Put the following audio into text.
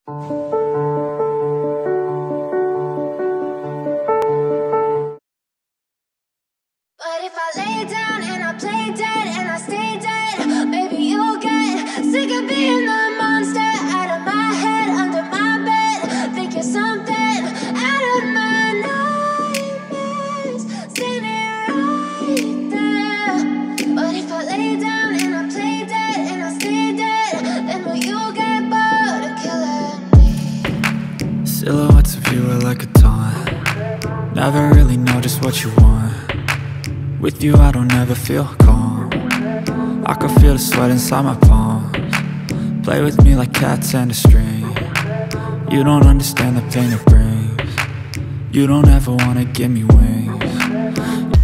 But if I lay down and I play dead and I stay dead, maybe you'll get sick of being the monster out of my head, under my bed. Think you're something out of my nightmares, standing right there. But if I lay down and I play dead and I stay dead, then will you get bored of killing me? Silhouettes of you are like a taunt. Never really know just what you want. With you I don't ever feel calm. I can feel the sweat inside my palms. Play with me like cats and a string. You don't understand the pain it brings. You don't ever wanna give me wings.